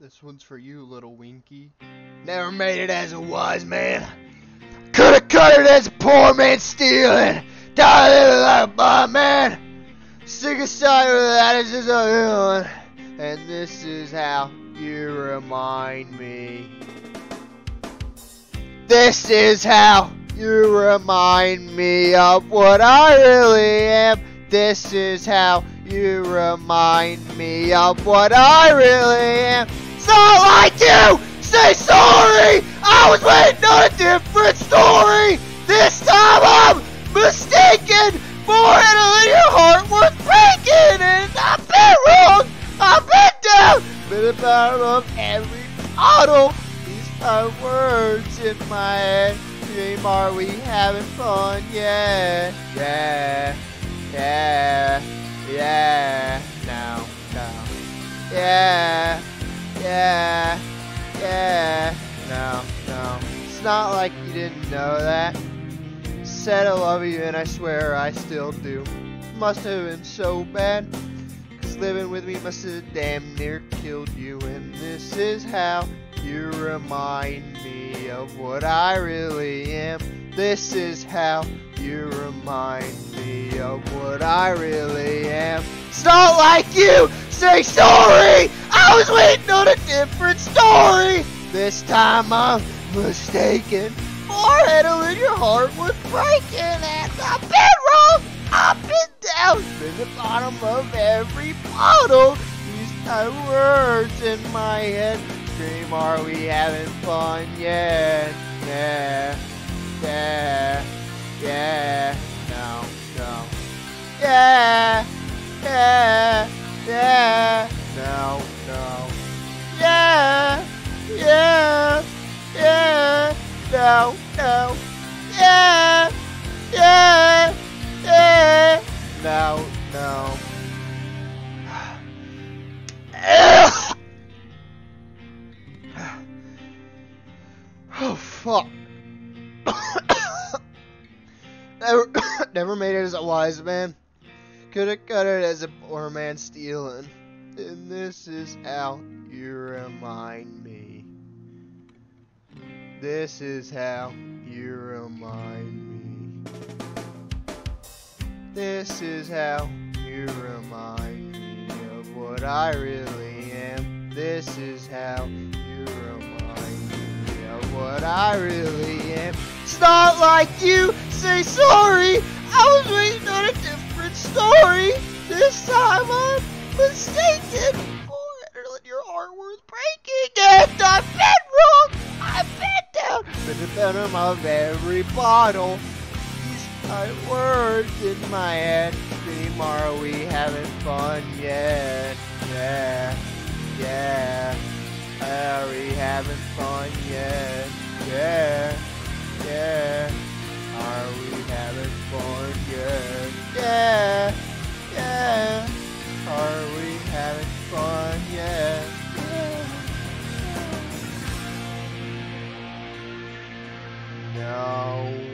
This one's for you, little Winky. Never made it as a wise man. Coulda cut it as a poor man stealing. Died like a blind man. Sick aside with that is just a villain. And this is how you remind me. This is how you remind me of what I really am. This is how you remind me of what I really am. It's not like you! Say sorry! I was waiting on a different story! This time I'm mistaken! More and your heart was breaking! And I've been wrong! I've been down! Been at the bottom of every bottle! These are words in my head. Dream, are we having fun? Yeah, yeah, yeah, yeah. No, no. Yeah, yeah, yeah. No, no. It's not like you didn't know that. Said I love you and I swear I still do. Must have been so bad, 'cause living with me must have damn near killed you. And this is how you remind me of what I really am. This is how you remind me of what I really am. It's not like you! Say sorry! I was waiting on a different story! This time I'm mistaken. Forehead and your heart was breaking. And I've been wrong! I've been down! Been the bottom of every bottle. These are words in my head. Dream, are we having fun? Yeah, yeah, yeah, yeah. No, no. Yeah, yeah, yeah. No, no. Yeah, yeah, yeah. No, no. Yeah, yeah, yeah. No, no. Oh, fuck. Never made it as a wise man. Coulda cut it as a poor man stealing. And this is how you remind me. This is how you remind me. This is how you remind me of what I really am. This is how you remind me of what I really am. It's not like you! Say sorry! I was waiting on a different story! This time I'm mistaken! Forehead, your heart was breaking! And I've been wrong! I've been down! Been the bottom of every bottle. These are words in my head. Dream, are we having fun? Yeah, yeah, yeah. Are we having fun? Yeah, yeah, yeah. Are we having fun? Yeah, yeah, yeah. Are we having fun? Yeah, yeah. No.